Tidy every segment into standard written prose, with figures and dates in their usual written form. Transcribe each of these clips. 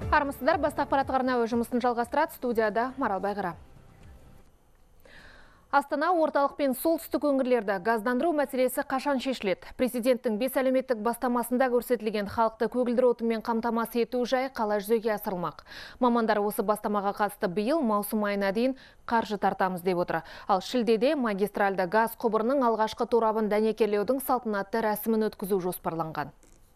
Армысыздар, баста ақпарат арнауы жұмысын жалғастырады, студияда Марал Байғара. Астана орталық пен солтүстік өңірлерді газдандыру мәселесі қашан шешіледі? Президенттің 5 әлеуметтік бастамасында көрсетілген халықты көгілдір отынмен қамтамасыз ету жайы қалай жүзеге асырылмақ? Мамандар осы бастамаға қатысты биыл маусым айына дейін қаржы тартамыз деп отыр. Ал шілдеде магистральды газ құбырының алғашқы торабын дәнекерлеудің салтанатты рәсімін өткізу жоспарланған.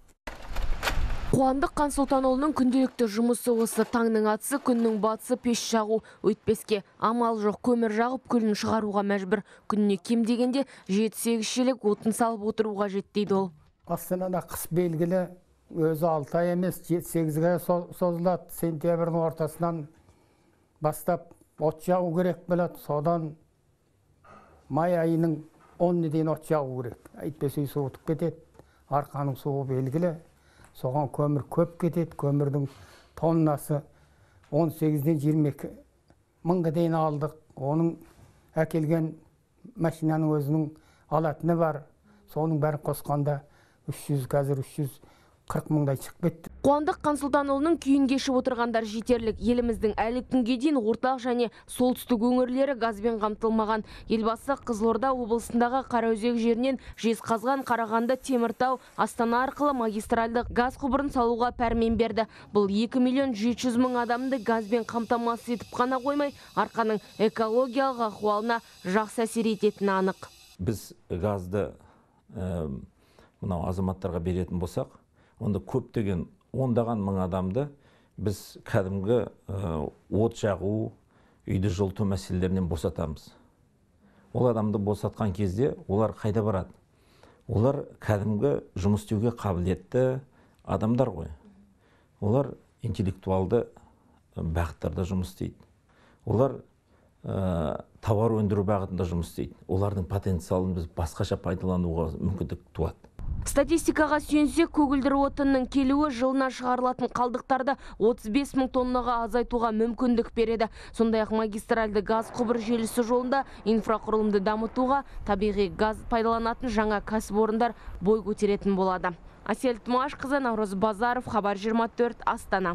Қуандық Қансұлтанұлының күнделікті жұмысы осы: таңның атысы, күннің батысы пеш жағу. Өйтпеске амал жоқ, көмір жағып күлін шығаруға мәжбүр. Күніне кем дегенде 7-8 шелек отын салып отыруға жетті ол. Астанада қыс белгілі, өзі 6 ай емес, 7-8-ге созылады. Сентябрьдің ортасынан бастап от жағу керек болады. Содан май айының 10-ны дейін от жағу керек. Әйтпесе суытып кетеді. Арқаның суы белгілі. Соған көмір көп кетеді. Көмірдің тоннасы 18-ден 22 мыңға дейін алдық. Оның әкелген машинаның өзінің алатыны бар. Соның бәрін қосқанда 340 мыңдай шығып кетті. Қуандық Қансұлтанұлының күйін кешіп отырғандар жетерлік. Еліміздің әлі күнге дейін орталық және солтүстік өңірлері газбен қамтылмаған. Елбасы Қызылорда облысындағы Қараөзек жерінен Жезқазған, Қарағанды, Теміртау, Астана арқылы магистральды газ құбырын салуға пәрмен берді. Бұл 2.700.000 адамды газбен қамтамасыз етіп қана қоймай, арқаның экологиялық ахуалына жақсы әсер ететіні анық. Біз газды мынау азаматтарға беретін болсақ, онда көптеген ондаған мың адамды біз кәдімгі от жағу, үйді жылыту мәселелерінен босатамыз. Ол адамды босатқан кезде олар қайда барады? Олар кәдімгі жұмыс істеуге қабілетті адамдар ғой. Олар интеллектуалды бағыттарда жұмыс істейді. Олар тауар өндіру бағытында жұмыс істейді. Олардың потенциалын біз басқаша пайдалануға мүмкіндік туады. Статистикаға сүйенсек, көгілдір отынның келуі жылына шығарылатын қалдықтарды 35 мың тоннаға азайтуға мүмкіндік береді. Сондай-ақ магистральды газ құбыр желісі жолында инфрақұрылымды дамытуға, табиғи газ пайдаланатын жаңа кәсіпорындар бой көтеретін болады. Әсел Тұмашқызы, Наурыз Базаров, Хабар 24, Астана.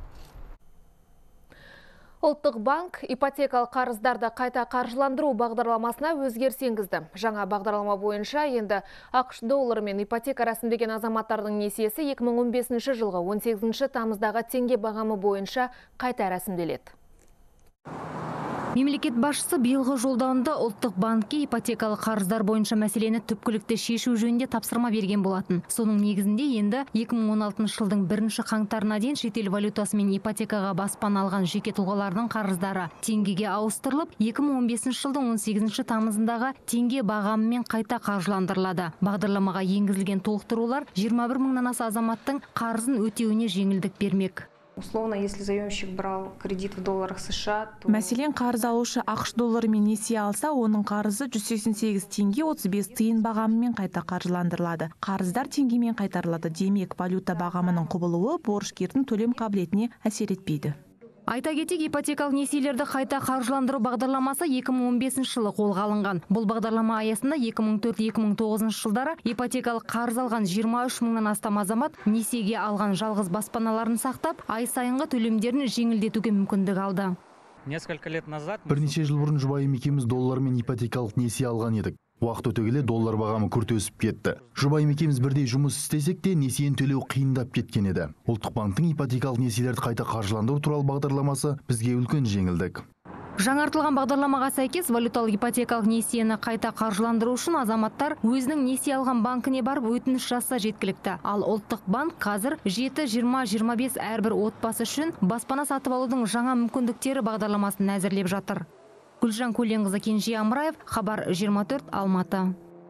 Ұлттық банк ипотекалық қарыздарды қайта қаржыландыру бағдарламасына өзгеріс енгізді. Жаңа бағдарлама бойынша енді ақш доллары мен ипотека рәсімдеген азаматтардың несиесі 2015 жылғы 18 тамыздағы теңге бағамы бойынша қайта рәсімделеді. Мемлекет басшысы биылғы жолдауында ұлттық банкке ипотекалық қарыздар бойынша мәселені түпкілікті шешу жөнінде тапсырма берген болатын. Соның негізінде енді 2016 жылдың 1 қаңтарына дейін шетел валютасымен ипотекаға баспана алған жеке тұлғалардың қарыздары теңгеге ауыстырылып, 2015 жылдың 18 тамызындағы теңге бағамымен қайта қаржыландырылады. Бағдарламаға енгізілген толықтырулар 21 мыңнан аса азаматтың қарызын өтеуіне жеңілдік бермек. Условно, если заемщик брал кредит в долларах США, то... Мәселен, қарыз алушы ақш долларымен несие алса, оның қарызы 188 теңге 35 тиын бағамымен қайта қаржыландырылады. Қарыздар теңгемен қайтарылады. Демек, валюта бағамының құбылуы борышкердің төлем қабілетіне әсер етпейді. Айта кетейік, ипотекалық несиелерді қайта қаржыландыру бағдарламасы 2015 жылы қолға алынған. Бұл бағдарлама аясында 2004-2009 жылдары ипотекалық қарыз алған 23 мыңнан астам азамат несиеге алған жалғыз баспаналарын сақтап, ай сайынғы төлемдерін жеңілдетуге мүмкіндік алды. Бірнеше жыл бұрын жұбайым екеуміз доллармен ипотекалық несие алған едік. Уақыт өте келе доллар бағамы күрт өсіп кетті. Жұбайым екеуміз бірдей жұмыс істесек те, несиені төлеу қиындап кеткен еді. Ұлттық банктың ипотекалық несиелерді қайта қаржыландыру туралы бағдарламасы бізге үлкен жеңілдік. Жаңартылған бағдарламаға сәйкес валюталық ипотекалық несиені қайта қаржыландыру үшін азаматтар өзінің несие алған банкіне барып өтініш жазса жеткілікті. Ал ұлттық банк қазір 7-20-25 әрбір отбасы үшін баспана сатып алудың жаңа мүмкіндіктері бағдарламасын әзірлеп жатыр. Гүлжан Көленқызы, Кенже Амраев, Хабар 24, Алматы.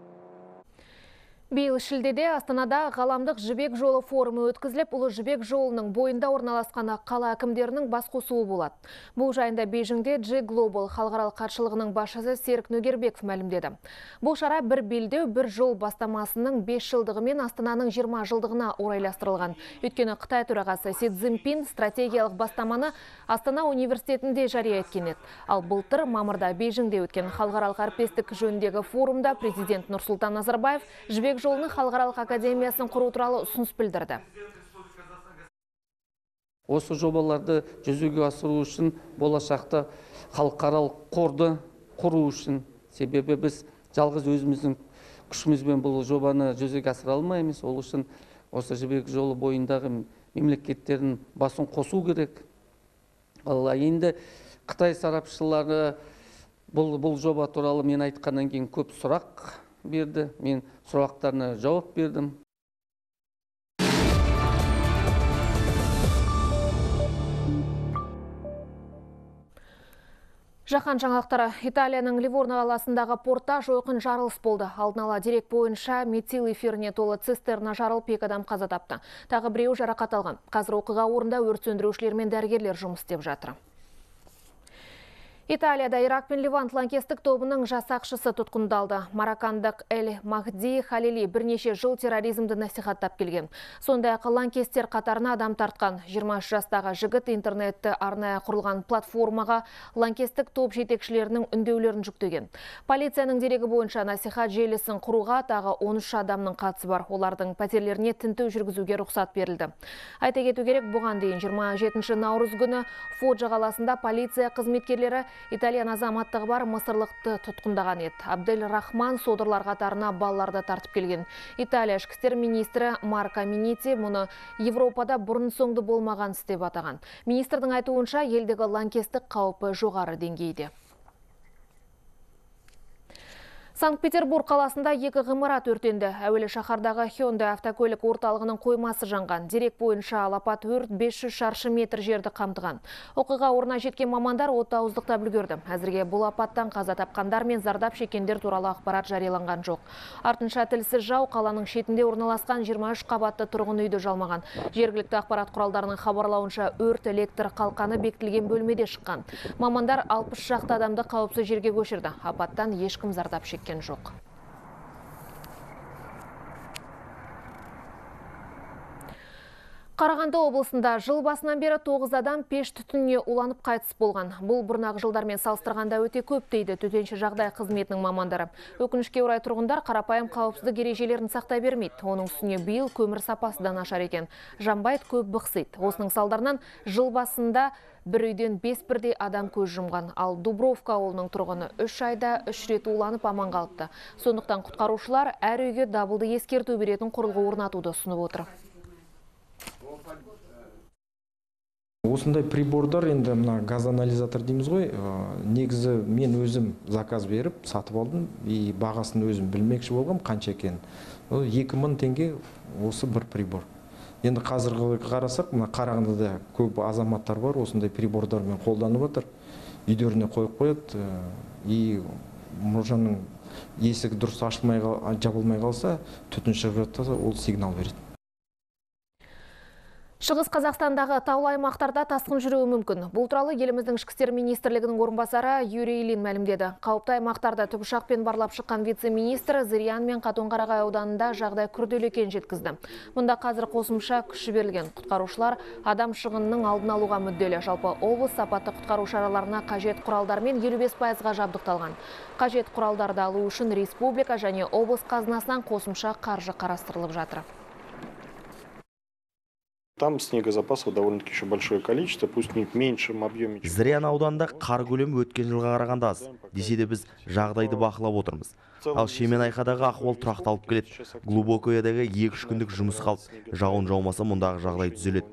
Биыл шілдеде Астанада ғаламдық жібек жолы форумы өткізіліп, Ұлы жібек жолының бойында орналасқаны қала әкімдерінің басқосуы болады. Бұл жайында Бейжіңде G Global халықаралық хатшылығының басшысы Серік Нөгербеков мәлімдеді. Бұл шара бір белдеу, бір жол бастамасының 5 жылдығы мен Астананың 20 жылдығына орайластырылған. Өйткені Қытай төрағасы Си Цзиньпин стратегиялық бастаманы Астана университетінде жария еткен еді. Ал былтыр мамырда Бейжіңде өткен халықаралық әріптестік жөніндегі форумда президент Нұрсұлтан Назарбаев жібек жолының халықаралық академиясын құру туралы ұсыныс білдірді. Осы жобаларды жүзеге асыру үшін болашақта халықаралық қорды құру үшін, себебі біз жалғыз өзіміздің күшімізбен бұл жобаны жүзеге асыра алмаймыз. Ол үшін осы жібек жолы бойындағы мемлекеттердің басын қосу керек. Ал енді Қытай сарапшылары бұл жоба туралы мен айтқаннан кейін көп сұрақ берді. Мен сұрақтарына жауап бердім. Жаһан жаңалықтары. Италияның Ливорно қаласындағы портта жойқын жарылыс болды. Алдын ала дерек бойынша метил эфиріне толы цистерна жарылып 2 адам қаза тапты. Тағы біреуі жарақат алған. Қазір оқиға орнында өрт сөндірушілер мен дәрігерлер жұмыс істеп жатыр. Италияда Ирак пен Ливант лаңкестік тобының жасақшысы тұтқындалды. Мароккандық Эль Махди Халили бірнеше жыл терроризмді насихаттап келген. Сондай-ақ лаңкестер қатарына адам тартқан. 23 жастағы жігіт интернетті арнайы құрылған платформаға лаңкестік топ жетекшілерінің үндеулерін жүктеген. Полицияның дерегі бойынша насихат желісін құруға тағы 13 адамның қатысы бар. Олардың пәтерлеріне тінту жүргізуге рұқсат берілді. Айта кету керек, бұған дейін 27 наурыз күні Фоджа қаласында полиция қызметкерлері Италиян азаматтығы бар мысырлықты тұтқындаған еді. Абдель Рахман содырлар қатарына балаларды тартып келген. Италия ішкі істер министрі Марко Минити мұны Европада бұрын соңды болмаған іс деп атаған. Министрдің айтуынша, елдегі лаңкестік қаупі жоғары деңгейде. Санкт-Петербург қаласында 2 ғимарат өртенді. Әуелі шаһардағы Hyundai автокөлік орталығының қоймасы жанған. Дерек бойынша алапат өрт 500 шаршы метр жерді қамтыған. Оқиға орнына жеткен мамандар отты ауыздықтап үлгерді. Әзірге бұл апаттан қаза тапқандар мен зардап шеккендер туралы ақпарат жарияланған жоқ. Артынша тілсіз жау қаланың шетінде орналасқан 23 қабатты тұрғын үйді жалмаған. Жергілікті ақпарат құралдарының хабарлауынша өрт электр қалқаны бекітілген бөлмеде шыққан. Мамандар 60 шақты адамды қауіпсіз жерге көшірді. Апаттан ешкім зардап шеккен жоқ. Қарағанды облысында жыл басынан бері 9 адам пеш түтініне уланып қайтыс болған. Бұл бұрнағы жылдармен салыстырғанда өте көп дейді төтенше жағдай қызметінің мамандары. Өкінішке орай тұрғындар қарапайым қауіпсіздік ережелерін сақтай бермейді. Оның үстіне биыл көмір сапасы да нашар екен. Жанбайт көп бықсиды. Осының салдарынан жыл басында бір үйден 5 бірдей адам көз жұмған. Ал Дубровка ауылының тұрғыны 3 айда 3 рет уланып аман қалыпты. Сондықтан құтқарушылар әр үйге дабылды ескерту беретін құрылғы орнатуды ұсынып отыр. Осындай прибордар, енді мына газанализатор дейміз ғой, негізі мен өзім заказ беріп сатып алдым, и бағасын өзім білмекші болғам, қанша екен. 2000 теңге осы бір прибор. Енді қазіргі қарасақ, мына Қарағандыда көп азаматтар бар, осындай прибордармен қолданып отыр. Үйлеріне қойып қояды, и мұржаның есігі дұрыс ашылмай жабылмай қалса, түтін шығып жатса, ол сигнал береді. Шығыс Қазақстандағы таулы аймақтарда тасқын жүруі мүмкін. Бұл туралы еліміздің ішкі істер министрлігінің орынбасары Юрий Ильин мәлімдеді. Қауіпті аймақтарда тікұшақпен барлап шыққан вице-министр Зырян мен Қатонқарағай ауданында жағдай күрделі екенін жеткізді. Мұнда қазір қосымша күш жіберілген. Құтқарушылар адам шығынының алдын алуға мүдделі. Жалпы облыс апатты құтқару шараларына қажет құралдармен 55%-ға жабдықталған. Қажет құралдарды алу үшін республика және облыс қазынасынан қосымша қаржы қарастырылып жатыр. Там снегозапасов довольно-таки еще большое количество, пусть не в меньшем объеме. Зырян ауданында қар көлемі өткен жылға қарағанда аз. Десе де біз жағдайды бақылап отырмыз. Ал Шемонайхадағы ахуал тұрақталып келеді. Глубокоядағы 2-3 күндік жұмыс қалып, жауын жаумаса мұндағы жағдай түзеледі.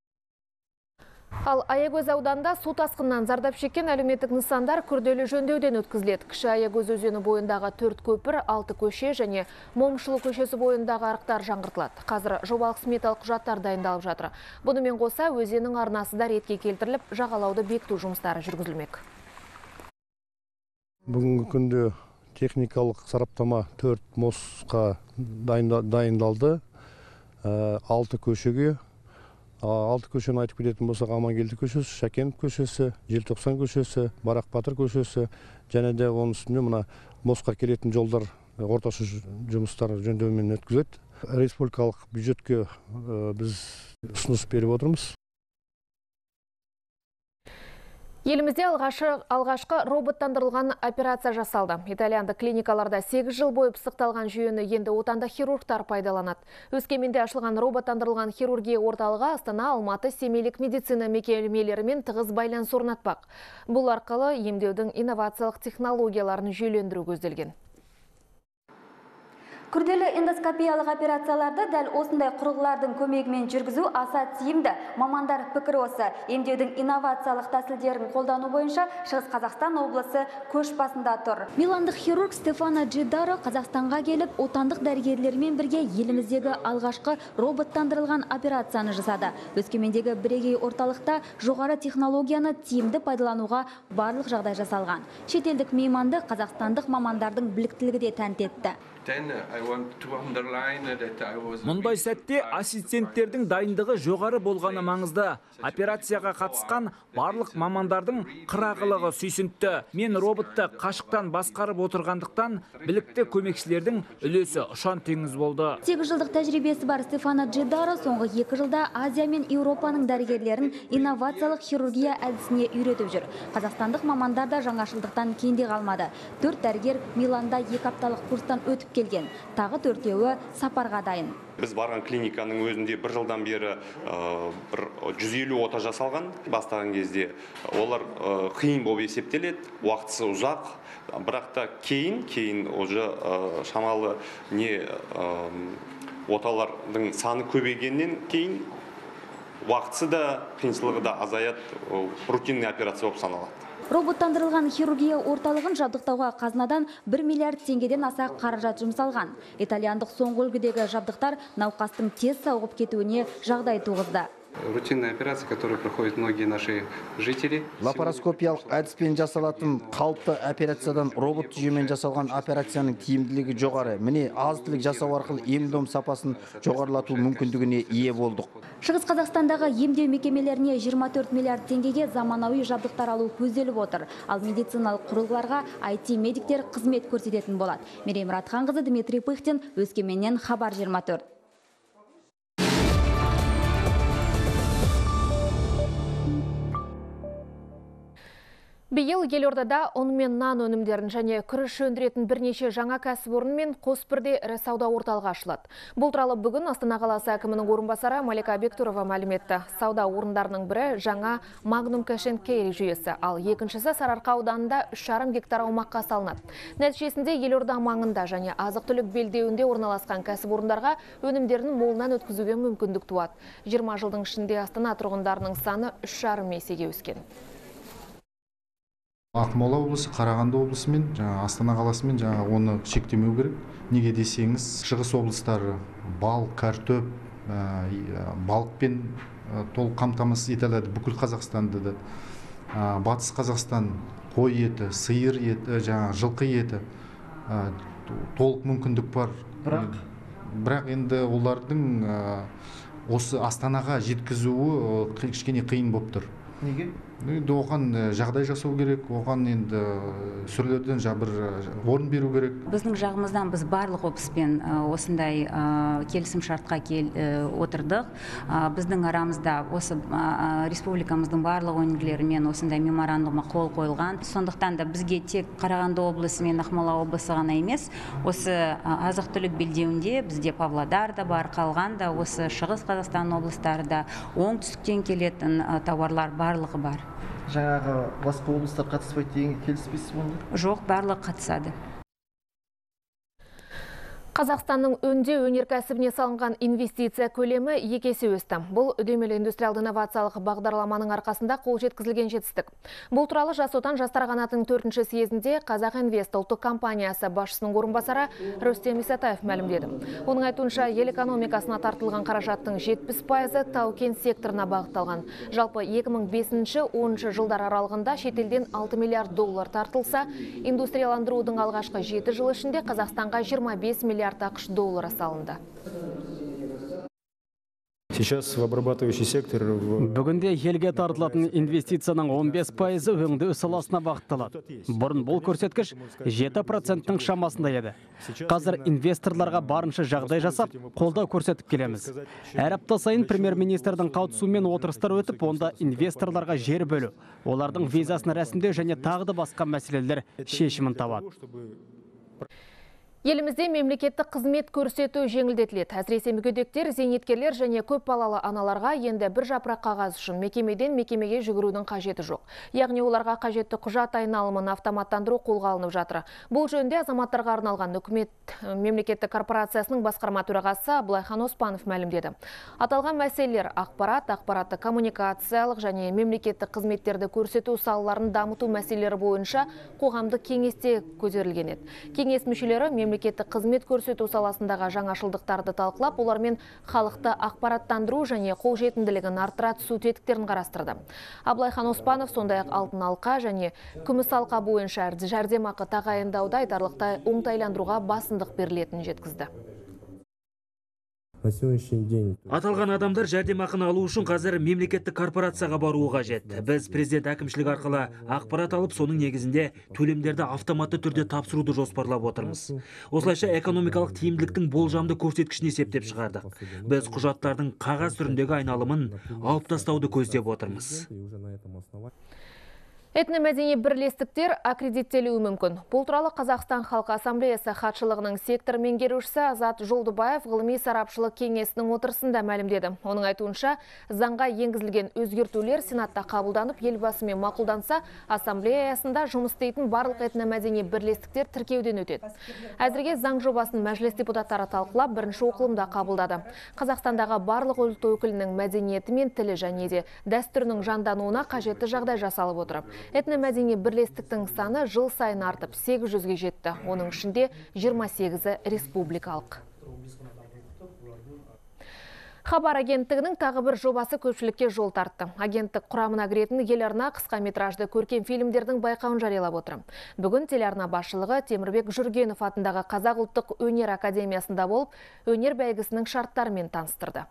Ал Аягөз ауданында су тасқыннан зардап шеккен әлеуметтік нысандар күрделі жөндеуден өткізіледі. Кіші Аягөз өзені бойындағы 4 көпір, 6 көше және Момшылы көшесі бойындағы арықтар жаңғыртылады. Қазір жобалық сметалық құжаттар дайындалып жатыр. Бұнымен қоса өзеннің арнасы да ретке келтіріліп, жағалауды бекіту жұмыстары жүргізілмек. Бүгінгі күнде техникалық сараптама 4 мостқа дайындалды. 6 көшеге. 6 көшені айтып кететін болсақ, Амангелді көшесі, Шәкенов көшесі, Желтоқсан көшесі, Барақ Батыр көшесі, және де оның үстінде мына мостқа келетін жолдар орташа жұмыстары жөндеумен өткізіледі. Республикалық бюджетке біз ұсыныс беріп отырмыз. Елімізде алғашқы роботтандырылған операция жасалды. Итальяндық клиникаларда 8 жыл бойы пысықталған жүйені енді отандық хирургтар пайдаланады. Өскеменде ашылған роботтандырылған хирургия орталығы Астана, Алматы, Семейлік медицина мекемелерімен тығыз байланыс орнатпақ. Бұл арқылы емдеудің инновациялық технологияларын жүйелендіру көзделген. Күрделі эндоскопиялық операцияларды дәл осындай құрылғылардың көмегімен жүргізу аса тиімді. Мамандар пікір осы. Емдеудің инновациялық тәсілдерін қолдану бойынша Шығыс Қазақстан облысы көш басында тұр. Миландық хирург Стефано Джидаро Қазақстанға келіп, отандық дәрігерлермен бірге еліміздегі алғашқы роботтандырылған операцияны жасады. Өскемендегі бірегей орталықта жоғары технологияны тиімді пайдалануға барлық жағдай жасалған. Шетелдік мейманды қазақстандық мамандардың біліктілігі де тәнті етті. Мұндай сәтте ассистенттердің дайындығы жоғары болғаны маңызды. Операцияға қатысқан барлық мамандардың қырағылығы сүйсінтті. Мен роботты қашықтан басқарып отырғандықтан білікті көмекшілердің үлесі ұшан теңіз болды. 8 жылдық тәжірибесі бар Стефано Джидаро соңғы 2 жылда Азия мен Еуропаның дәрігерлерін инновациялық хирургия әдісіне үйретіп жүр. Қазақстандық мамандар да жаңашылдықтан кенде қалмады. 4 дәрігер Миланда 2 апталық курстан өтіп келген. Тағы 4-еуі сапарға дайын. Біз барған клиниканың өзінде 1 жылдан бері 150 ота жасалған. Бастаған кезде олар қиын болып есептеледі, уақытысы ұзақ. Бірақ та кейін уже шамалы оталардың саны көбейгеннен кейін уақытысы да, қиыншылығы да азаяды, рутинный операция болып саналады. Роботтандырылған хирургия орталығын жабдықтауға қазынадан 1 миллиард теңгеден аса қаражат жұмсалған. Итальяндық соңғы үлгідегі жабдықтар науқастың тез сауығып кетуіне жағдай туғызды. Рутинная операция, которую проходят многие наши жители. Лапароскопиялық әдіспен жасалатын қалыпты операциядан робот жүйемен жасалған операцияның тиімділігі жоғары. Міне азық-түлік жасау арқылы ем-дом сапасын жоғарылату мүмкіндігіне ие болдық. Шығыс Қазақстандағы емдеу мекемелеріне 24 миллиард теңгеге заманауи жабдықтар алу көзделіп отыр. Ал медициналық құрылғыларға IT-медиктер қызмет көрсететін болады. Мерей Мұратханқызы, Дмитрий Пыхтин, Өскеменнен, Хабар 24. Биыл елордада ұн мен нан өнімдерін және күріш өндіретін бірнеше жаңа кәсіпорын мен қос бірде ірі сауда орталығы ашылады. Бұл туралы бүгін Астана қаласы әкімінің орынбасары Малика Бектұрова мәлім етті. Сауда орындарының бірі жаңа Magnum Cash and Carry жүйесі, ал екіншісі Сарыарқа ауданында 3,5 гектар аумаққа салынады. Нәтижесінде елорда маңында және азық-түлік белдеуінде орналасқан кәсіпорындарға өнімдерін молынан өткізуге мүмкіндік туады. 20 жылдың ішінде Астана тұрғындарының саны 3,5 есеге өскен. Ақмола облысы, Қарағанды облысы мен Астана қаласымен оны шектемеу керек. Неге десеңіз, шығыс облыстары бал, картоп, балықпен толық қамтамасыз етіледі бүкіл Қазақстанды да. Батыс Қазақстан қой еті, сиыр еті, жылқы еті толық мүмкіндік бар. Бірақ енді олардың осы Астанаға жеткізуі кішкене қиын болып тұр. Неге? Оған жағдай жасау керек, оған енді сүрлерден бір орын беру керек. Біздің жағымыздан біз барлық облыспен осындай келісім шартқа отырдық. Біздің арамызда осы республикамыздың барлық өңірлерімен осындай меморандумға қол қойылған. Сондықтан да бізге тек Қарағанды облысы мен Ақмола облысы ғана емес, осы азық-түлік белдеуінде бізде Павлодар да бар, қалған да осы Шығыс Қазақстан облыстары да, оңтүстіктен келетін тауарлар барлығы бар. Жаңағы басқа облыстар қатыспайды деген келіспейсіз бе? Жоқ, барлығы қатысады. Қазақстанның өңдеу өнеркәсібіне салынған инвестиция көлемі 2 есе өсті. Бұл үдемелі индустриалды инновациялық бағдарламаның арқасында қол жеткізілген жетістік. Бұл туралы Жас отан жастар қанатының 4-ші съезінде Қазақ Инвест ұлттық компаниясы басшысының орынбасары Рүстем Исатаев мәлімдеді. Оның айтуынша, ел экономикасына тартылған қаражаттың 70% тау-кен секторына бағытталған. Жалпы 2005-10 жылдар аралығында шетелден 6 миллиард доллар тартылса, индустрияландырудың алғашқы 7 жыл ішінде Қазақстанға 25 миллиард ақш доллары салынды. Сейчас в обрабатывающий сектор... Бүгінде елге тартылатын инвестицияның 15% өңдеу саласына бағытталады. Бұрын бұл көрсеткіш 7%-ның шамасында еді. Қазір инвесторларға барынша жағдай жасап, қолдау көрсетіп келеміз. Әр апта сайын премьер-министрдің қатысуымен отырыстар өтіп, онда инвесторларға жер бөлу, олардың визасын рәсімдеу және тағы да басқа мәселелер шешімін табады. Елімізде мемлекеттік қызмет көрсету жеңілдетіледі. Әсіресе мүгедектер, зейнеткерлер және көп балалы аналарға енді бір жапырақ қағаз үшін мекемеден мекемеге жүгірудің қажеті жоқ. Яғни оларға қажетті құжат айналымын автоматтандыру қолға алынып жатыр. Бұл жөнінде азаматтарға арналған үкімет мемлекеттік корпорациясының басқарма төрағасы Абылайхан Оспанов мәлімдеді. Аталған мәселелер ақпаратты коммуникациялық және мемлекеттік қызметтерді көрсету салаларын дамыту мәселелері бойынша қоғамдық кеңесте көтерілген еді. Кеңес мүшелері мемлекеттік қызмет көрсету саласындағы жаңашылдықтарды талқылап, олармен халықты ақпараттандыру және қолжетімділігін арттыра түсу тетіктерін қарастырды. Абылайхан Оспанов сондай-ақ алтын алқа және күміс алқа бойынша жәрдемақы тағайындауда айтарлықтай оңтайландыруға басымдық берілетінін жеткізді. Аталған адамдар жәрдемақыны алу үшін қазір мемлекеттік корпорацияға баруы қажет. Біз президент әкімшілік арқылы ақпарат алып, соның негізінде төлемдерді автоматты түрде тапсыруды жоспарлап отырмыз. Осылайша экономикалық тиімділіктің болжамды көрсеткішін есептеп шығардық. Біз құжаттардың қағаз түріндегі айналымын алып тастауды көздеп отырмыз. Этномәдени бірлестіктер аккредиттелуі мүмкін. Бұл туралы Қазақстан Халқы Ассамблеясы хатшылығының сектор меңгерушісі Азат Жолдыбаев ғылыми сарапшылық кеңесінің отырысында мәлімдеді. Оның айтуынша, заңға енгізілген өзгертулер Сенатта қабылданып, елбасымен мақұлданса, ассамблея аясында жұмыс істейтін барлық этномәдени бірлестіктер тіркеуден өтеді. Әзірге заң жобасын мәжіліс депутаттары талқылап, бірінші оқылымда қабылдады. Қазақстандағы барлық ұлт өкілінің мәдениеті мен тілі және де дәстүрінің жандануына қажетті жағдай жасалып отырып, этномәдени бірлестіктің саны жыл сайын артып 800-ге жетті. Оның ішінде 28-і республикалық. Хабар агенттігінің тағы бір жобасы көпшілікке жол тартты. Агенттік құрамына кіретін еларна қысқа метражды көркем фильмдердің байқауын жариялап отыр. Бүгін телеарна басшылығы Темірбек Жүргенов атындағы Қазақ ұлттық өнер академиясында болып, өнер бәйгісінің шарттарымен таныстырды.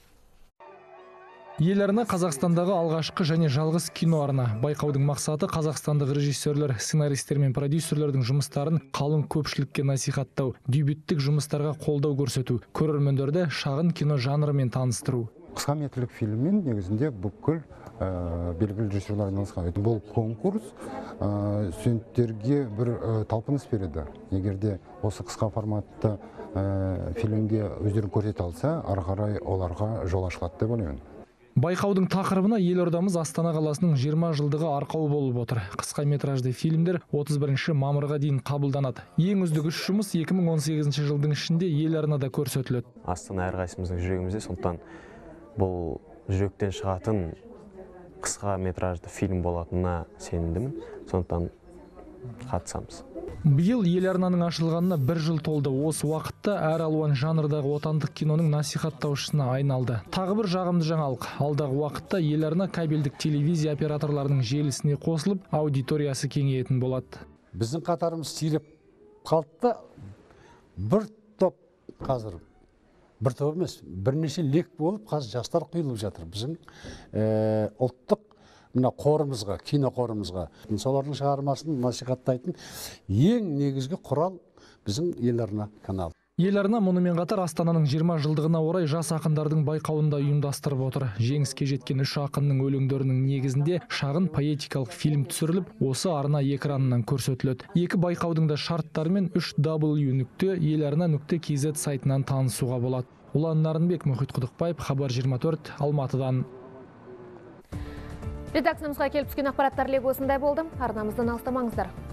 Еларна Қазақстандағы алғашқы және жалғыз кино арна. Байқаудың мақсаты қазақстандық режиссерлер, сценаристер мен продюсерлердің жұмыстарын қалың көпшілікке насихаттау, дебюттік жұмыстарға қолдау көрсету, көрермендерді шағын кино жанрымен таныстыру. Қысқа метрлік фильммен негізінде бүкіл белгілі режиссерлер айналысқан. Бұл конкурс студенттерге бір талпыныс береді. Егерде осы қысқа форматты фильмге өздерін көрсете алса, ары қарай оларға жол ашылады деп ойлаймын. Байқаудың тақырыбына елордамыз Астана қаласының 20 жылдығы арқау болып отыр. Қысқа метражды фильмдер 31 мамырға дейін қабылданады. Ең үздік үш жұмыс 2018 жылдың ішінде еларнада көрсетіледі. Астана әрқайсымыздың жүрегімізде, сондықтан бұл жүректен шығатын қысқа метражды фильм болатынына сенімдімін. Сондықтан қатысамыз. Биыл еларнаның ашылғанына 1 жыл толды. Осы уақытта әр алуан жанрдағы отандық киноның насихаттаушысына айналды. Тағы бір жағымды жаңалық. Алдағы уақытта еларна кабельдік телевизия операторларының желісіне қосылып, аудиториясы кеңейетін болады. Біздің қатарымыз сиреп қалды. Бір топ қазір, бір топ емес, бірнеше лек болып, қазір жастар құйылып жатыр. Біздің ұлттық қорымызға, кино қорымызға. Солардың шығармасын насихаттайтын ең негізгі құрал біздің еларна каналы. Еларна мұнымен қатар Астананың 20 жылдығына орай жас ақындардың байқауында ұйымдастырып отыр. Жеңіске жеткен 3 ақынның өлеңдерінің негізінде шағын поэтикалық фильм түсіріліп, осы арна экранынан көрсетіледі. Екі байқаудың да шарттарымен www.elarna.kz сайтынан танысуға болады. Ұлан Нарынбек, Мұхит Құдықбаев, Хабар 24, Алматыдан. Редакциямызға келіп түскен ақпараттар легі осындай болды. Арнамыздан алыстамаңыздар.